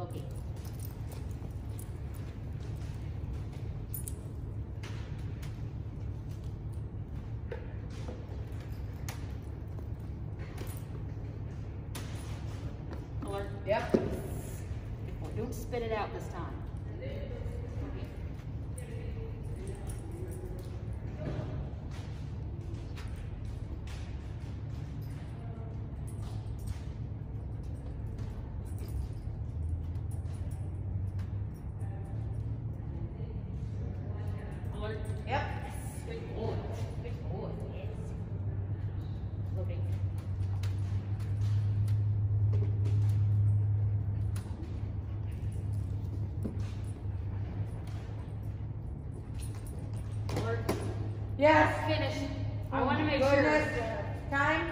Looking. Alert. Yep. Don't spit it out this time. Alert. Yep. Good boy. Good boy. Yes. Looking. Alert. Yes. Finish. I want to make Goodness. sure. Time.